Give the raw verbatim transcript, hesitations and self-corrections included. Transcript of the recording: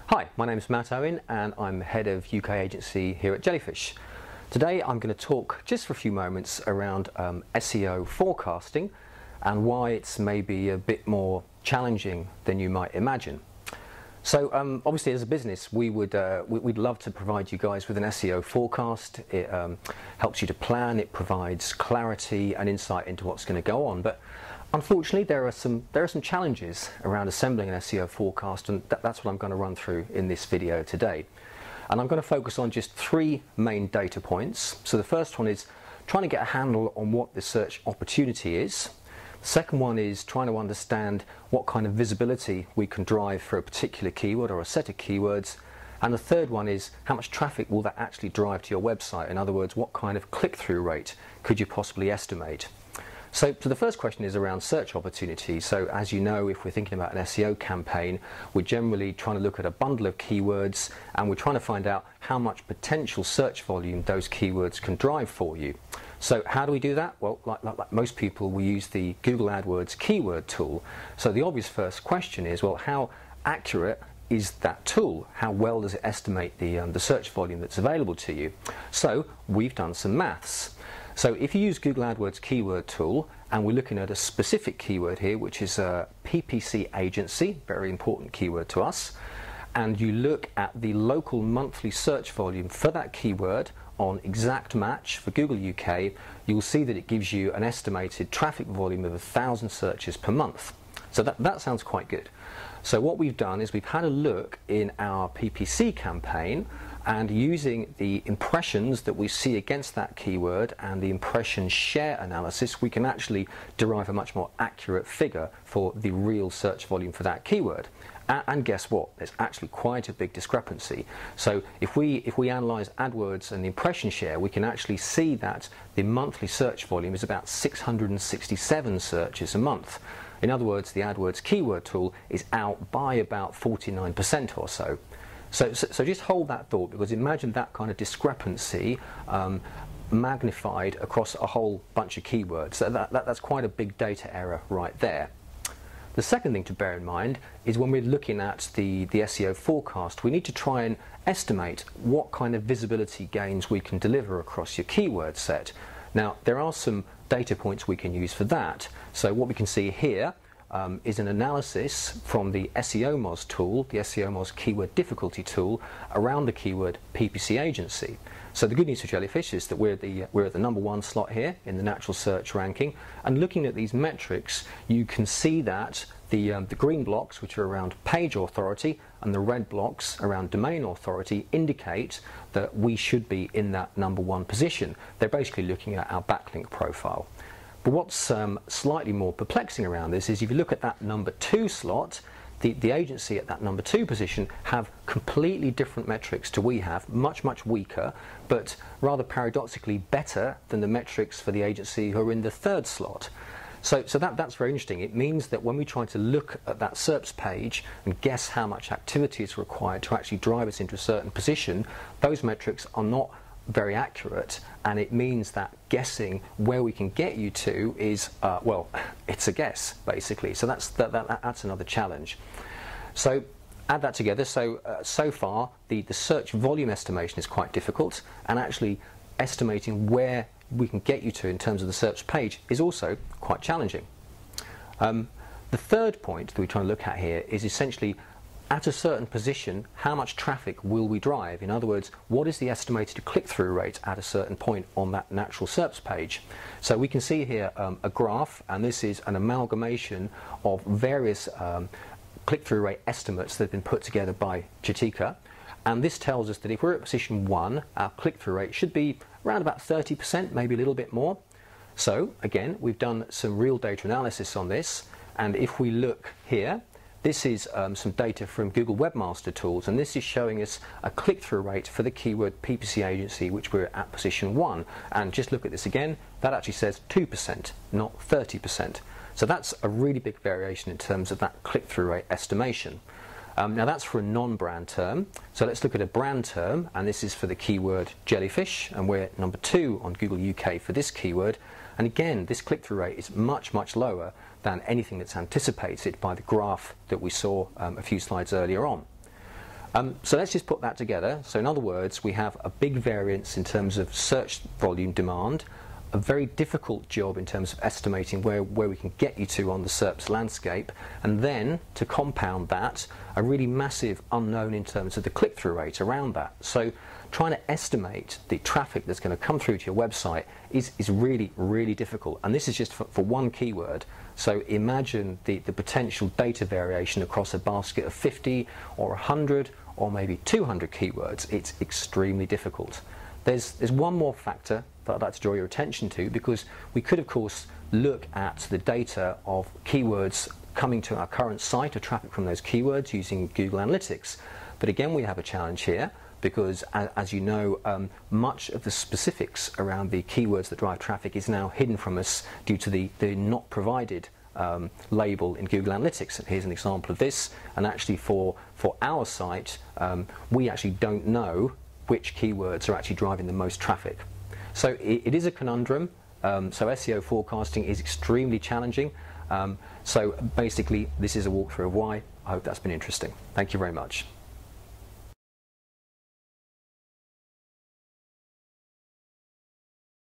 Hi, my name is Matt Owen and I'm head of U K agency here at Jellyfish. Today I'm going to talk just for a few moments around um, S E O forecasting and why it's maybe a bit more challenging than you might imagine. So um, obviously as a business we would, uh, we'd love to provide you guys with an S E O forecast. It um, helps you to plan, it provides clarity and insight into what's going to go on. But unfortunately, there are some there are some challenges around assembling an S E O forecast, and that, that's what I'm going to run through in this video today. And I'm going to focus on just three main data points. So the first one is trying to get a handle on what the search opportunity is. The second one is trying to understand what kind of visibility we can drive for a particular keyword or a set of keywords. And the third one is how much traffic will that actually drive to your website? In other words, what kind of click-through rate could you possibly estimate? So, so the first question is around search opportunity. So as you know, if we're thinking about an S E O campaign, we're generally trying to look at a bundle of keywords and we're trying to find out how much potential search volume those keywords can drive for you. So how do we do that? Well, like, like, like most people, we use the Google AdWords keyword tool. So the obvious first question is, well, how accurate is that tool? How well does it estimate the, um, the search volume that's available to you? So we've done some maths. So if you use Google AdWords keyword tool, and we're looking at a specific keyword here, which is a P P C agency, very important keyword to us, and you look at the local monthly search volume for that keyword on Exact Match for Google U K, you'll see that it gives you an estimated traffic volume of a thousand searches per month. So that, that sounds quite good. So what we've done is we've had a look in our P P C campaign, and using the impressions that we see against that keyword and the impression share analysis, we can actually derive a much more accurate figure for the real search volume for that keyword. And guess what? There's actually quite a big discrepancy. So if we if we analyze AdWords and the impression share, we can actually see that the monthly search volume is about six hundred sixty-seven searches a month. In other words, the AdWords keyword tool is out by about forty-nine percent or so. So, so, so just hold that thought, because imagine that kind of discrepancy um, magnified across a whole bunch of keywords. So that, that, that's quite a big data error right there. The second thing to bear in mind is when we're looking at the, the S E O forecast, we need to try and estimate what kind of visibility gains we can deliver across your keyword set. Now, there are some data points we can use for that. So what we can see here Um, is an analysis from the S E O Moz tool, the S E O Moz keyword difficulty tool, around the keyword P P C agency. So the good news for Jellyfish is that we're, the, we're at the number one slot here in the natural search ranking, and looking at these metrics you can see that the, um, the green blocks, which are around page authority, and the red blocks around domain authority indicate that we should be in that number one position. They're basically looking at our backlink profile. But what's um, slightly more perplexing around this is if you look at that number two slot, the, the agency at that number two position have completely different metrics to we have, much, much weaker, but rather paradoxically better than the metrics for the agency who are in the third slot. So, so that, that's very interesting. It means that when we try to look at that S E R Ps page and guess how much activity is required to actually drive us into a certain position, those metrics are not very accurate, and it means that guessing where we can get you to is uh, well, it's a guess basically. So that's that, that, that's another challenge. So add that together. So uh, so far the the search volume estimation is quite difficult, and actually estimating where we can get you to in terms of the search page is also quite challenging. Um, the third point that we're trying to look at here is essentially, at a certain position, how much traffic will we drive? In other words, what is the estimated click-through rate at a certain point on that natural S E R Ps page? So we can see here um, a graph, and this is an amalgamation of various um, click-through rate estimates that have been put together by Jatika. And this tells us that if we're at position one, our click-through rate should be around about thirty percent, maybe a little bit more. So again, we've done some real data analysis on this, and if we look here, this is um, some data from Google Webmaster Tools, and this is showing us a click-through rate for the keyword P P C agency, which we're at position one. And just look at this again, that actually says two percent, not thirty percent. So that's a really big variation in terms of that click-through rate estimation. Um, now that's for a non-brand term. So let's look at a brand term, and this is for the keyword Jellyfish, and we're number two on Google U K for this keyword. And again, this click-through rate is much, much lower than anything that's anticipated by the graph that we saw um, a few slides earlier on. Um, so let's just put that together. So in other words, we have a big variance in terms of search volume demand, a very difficult job in terms of estimating where, where we can get you to on the S E R P's landscape, and then to compound that, a really massive unknown in terms of the click-through rate around that. So trying to estimate the traffic that's going to come through to your website is, is really, really difficult. And this is just for, for one keyword. So imagine the, the potential data variation across a basket of fifty or one hundred or maybe two hundred keywords. It's extremely difficult. There's, there's one more factor that I'd like to draw your attention to, because we could of course look at the data of keywords coming to our current site, or traffic from those keywords using Google Analytics. But again, we have a challenge here, because as you know, um, much of the specifics around the keywords that drive traffic is now hidden from us due to the, the not provided um, label in Google Analytics. And here's an example of this, and actually for, for our site, um, we actually don't know which keywords are actually driving the most traffic. So it, it is a conundrum. Um, so S E O forecasting is extremely challenging. Um, so basically, this is a walkthrough of why. I hope that's been interesting. Thank you very much.